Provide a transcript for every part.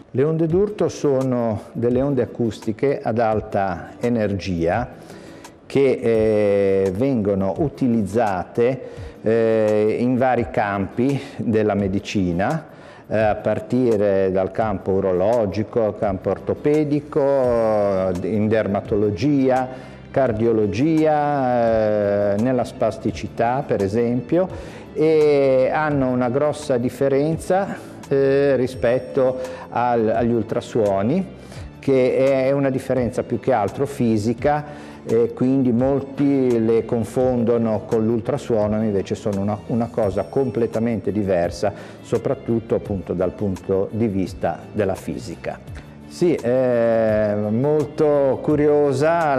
Le onde d'urto sono delle onde acustiche ad alta energia che vengono utilizzate in vari campi della medicina, a partire dal campo urologico, campo ortopedico, in dermatologia, cardiologia, nella spasticità per esempio, e hanno una grossa differenza rispetto agli ultrasuoni, che è una differenza più che altro fisica, e quindi molti le confondono con l'ultrasuono, invece sono una cosa completamente diversa, soprattutto appunto dal punto di vista della fisica. Sì, è molto curiosa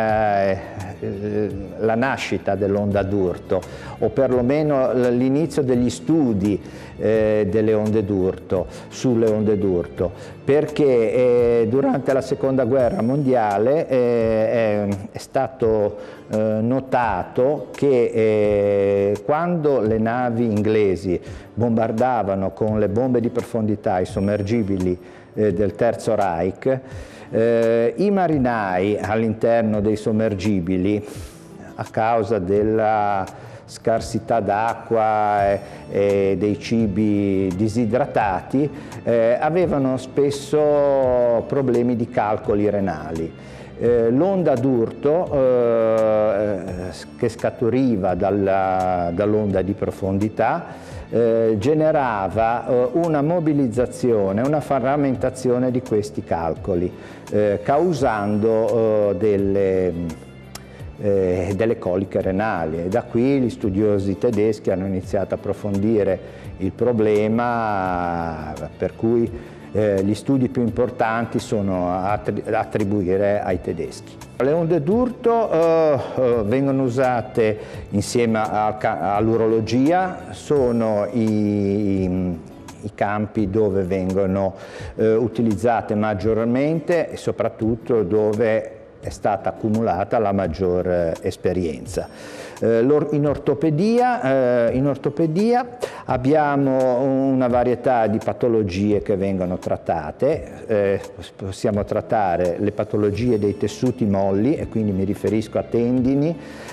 la nascita dell'onda d'urto, o perlomeno l'inizio degli studi delle onde d'urto, sulle onde d'urto, perché durante la Seconda Guerra Mondiale è stato notato che quando le navi inglesi bombardavano con le bombe di profondità i sommergibili del Terzo Reich, i marinai all'interno dei sommergibili, a causa della scarsità d'acqua e dei cibi disidratati, avevano spesso problemi di calcoli renali. L'onda d'urto che scaturiva dall'onda di profondità generava una mobilizzazione, una frammentazione di questi calcoli, causando delle coliche renali, e da qui gli studiosi tedeschi hanno iniziato a approfondire il problema, per cui gli studi più importanti sono da attribuire ai tedeschi. Le onde d'urto vengono usate insieme all'urologia, sono i campi dove vengono utilizzate maggiormente e soprattutto dove è stata accumulata la maggior esperienza. In ortopedia abbiamo una varietà di patologie che vengono trattate, possiamo trattare le patologie dei tessuti molli, e quindi mi riferisco a tendini,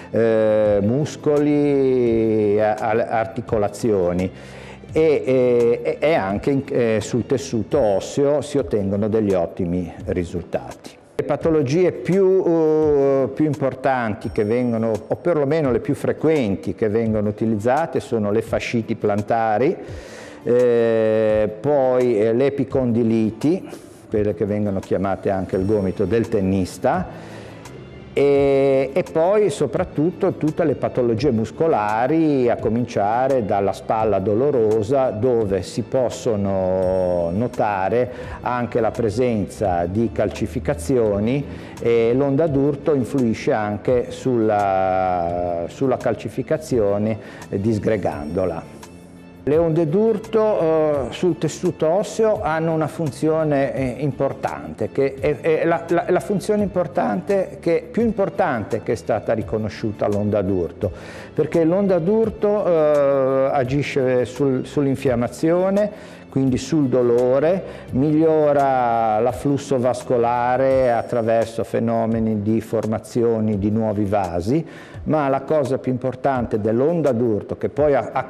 muscoli, articolazioni, e anche sul tessuto osseo si ottengono degli ottimi risultati. Le patologie più importanti che vengono, o perlomeno le più frequenti che vengono utilizzate, sono le fasciti plantari, poi le epicondiliti, quelle che vengono chiamate anche il gomito del tennista, e poi soprattutto tutte le patologie muscolari, a cominciare dalla spalla dolorosa, dove si possono notare anche la presenza di calcificazioni, e l'onda d'urto influisce anche sulla calcificazione disgregandola. Le onde d'urto sul tessuto osseo hanno una funzione importante, che è la funzione più importante che è stata riconosciuta all'onda d'urto, perché l'onda d'urto agisce sull'infiammazione, quindi sul dolore, migliora l'afflusso vascolare attraverso fenomeni di formazioni di nuovi vasi, ma la cosa più importante dell'onda d'urto, che poi ha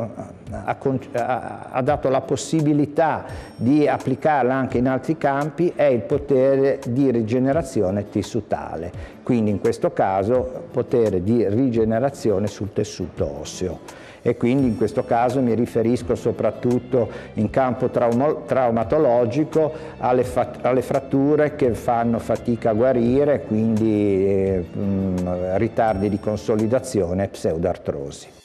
dato la possibilità di applicarla anche in altri campi, è il potere di rigenerazione tissutale, quindi in questo caso potere di rigenerazione sul tessuto osseo. E quindi in questo caso mi riferisco soprattutto in campo traumatologico alle fratture che fanno fatica a guarire, quindi ritardi di consolidazione e pseudoartrosi.